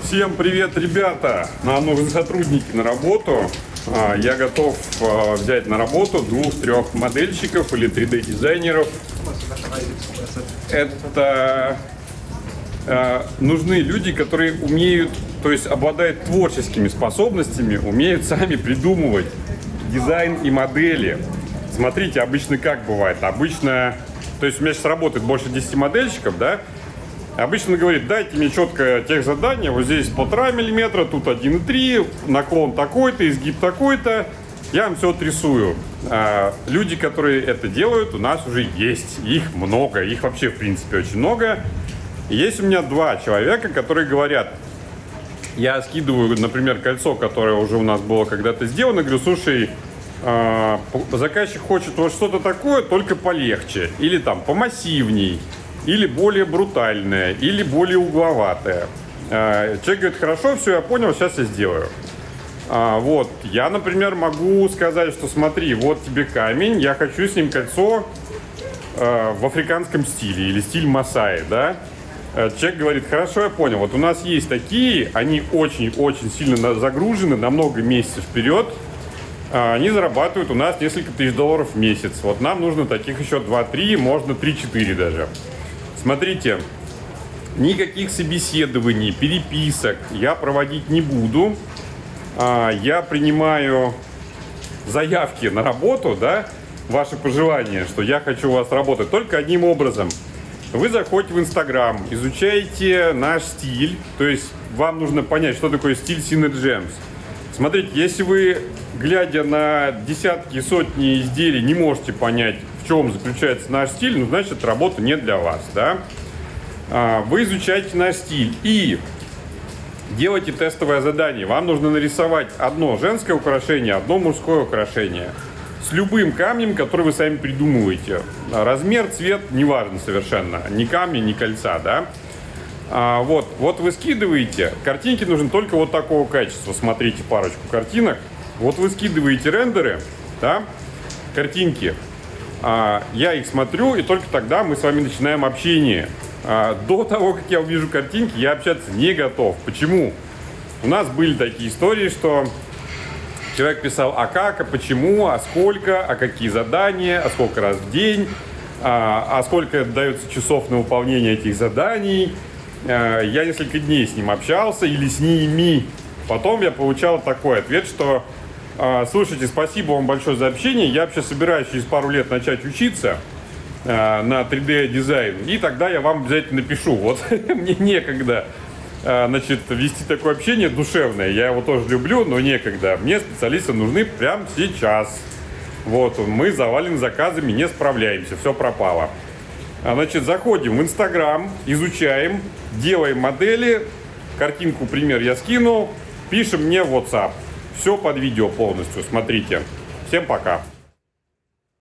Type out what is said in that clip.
Всем привет, ребята! Нам нужны сотрудники на работу. Я готов взять на работу 2-3 модельщиков или 3D-дизайнеров. Это нужны люди, которые умеют, то есть обладают творческими способностями, умеют сами придумывать дизайн и модели. Смотрите, обычно как бывает? Обычно, то есть у меня сейчас работает больше 10 модельщиков, да? Обычно говорит, дайте мне четко тех задания, вот здесь 1,5 мм, тут 1,3, наклон такой-то, изгиб такой-то, я вам все отрисую. Люди, которые это делают, у нас уже есть, их много, их вообще в принципе очень много. Есть у меня 2 человека, которые говорят, я скидываю, например, кольцо, которое уже у нас было когда-то сделано, говорю, слушай, заказчик хочет вот что-то такое, только полегче, или там помассивней, или более брутальное, или более угловатое. Человек говорит, хорошо, все, я понял, сейчас я сделаю. Вот, я, например, могу сказать, что смотри, вот тебе камень, я хочу с ним кольцо в африканском стиле, или стиль Масаи, да. Человек говорит, хорошо, я понял, вот у нас есть такие, они очень-очень сильно загружены на много месяцев вперед. Они зарабатывают у нас несколько тысяч долларов в месяц. Вот нам нужно таких еще 2-3, можно 3-4 даже. Смотрите, никаких собеседований, переписок я проводить не буду. Я принимаю заявки на работу, да, ваши пожелания, что я хочу у вас работать только одним образом. Вы заходите в Инстаграм, изучаете наш стиль, то есть вам нужно понять, что такое стиль Synergems. Смотрите, если вы, глядя на десятки и сотни изделий, не можете понять, в чем заключается наш стиль, ну, значит, работа не для вас, да? Вы изучаете наш стиль и делаете тестовое задание. Вам нужно нарисовать одно женское украшение, одно мужское украшение с любым камнем, который вы сами придумываете. Размер, цвет, неважно совершенно. Ни камня, ни кольца, да? Вот вы скидываете, картинки нужны только вот такого качества. Смотрите парочку картинок. Вот вы скидываете рендеры, да, картинки. Я их смотрю, и только тогда мы с вами начинаем общение. До того, как я увижу картинки, я общаться не готов. Почему? У нас были такие истории, что человек писал, а как, а почему, а сколько, а какие задания, а сколько раз в день, а сколько дается часов на выполнение этих заданий. Я несколько дней с ним общался или с ними. Потом я получал такой ответ, что слушайте, спасибо вам большое за общение. Я вообще собираюсь через пару лет начать учиться на 3D-дизайн. И тогда я вам обязательно напишу. Вот мне некогда значит, вести такое общение душевное. Я его тоже люблю, но некогда. Мне специалисты нужны прямо сейчас. Вот, мы завалены заказами, не справляемся. Все пропало. Значит, заходим в Инстаграм, изучаем, делаем модели. Картинку, пример я скину. Пишем мне в WhatsApp. Все под видео полностью, смотрите. Всем пока.